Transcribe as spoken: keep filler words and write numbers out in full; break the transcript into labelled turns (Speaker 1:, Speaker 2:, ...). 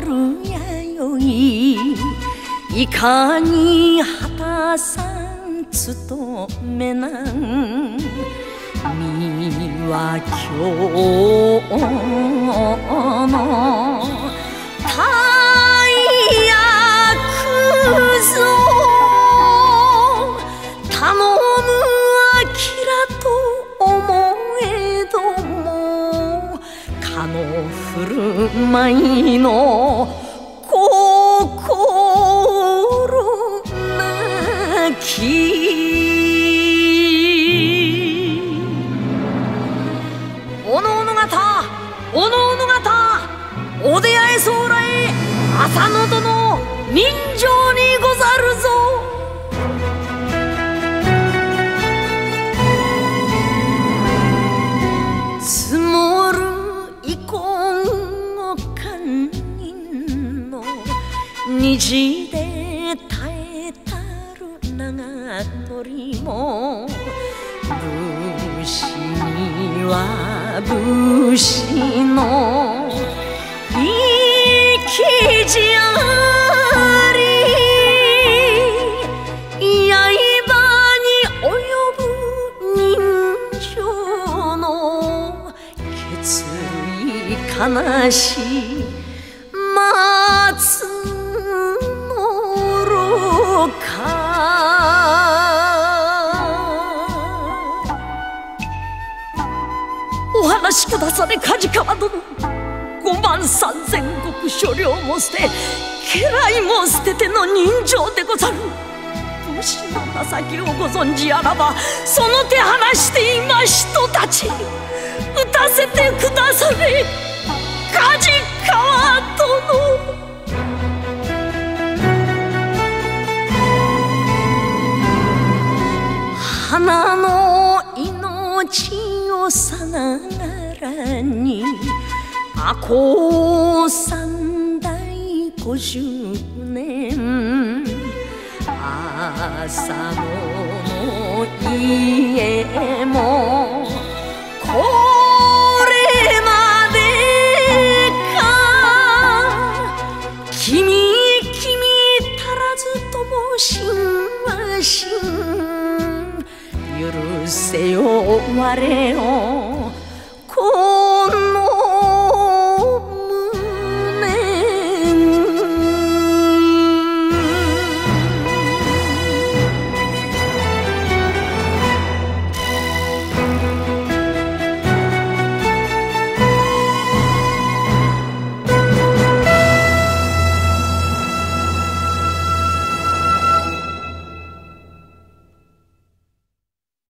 Speaker 1: るやよい。いかに果たさん務めなん身は今日の大役ぞ。頼むあきらと思えどもかの振る舞いの心なき。おのおの方おのおの方お出会えそうらえ浅野殿人情にござるぞ。積もる遺恨を堪忍の虹で耐えたる長鳥も武士には武士の生きじゃり。刃に及ぶ人情の決意悲しい松の廊下。お話しくだされ梶川殿。五万三千石所領も捨て家来も捨てての人情でござる。武士の情けをご存じあらばその手離して今人たち打たせてくだされ梶川殿。花の命をさながらにあこ三代五十年浅野の家もこれまでか。君君足らずとも心は心許せよ我を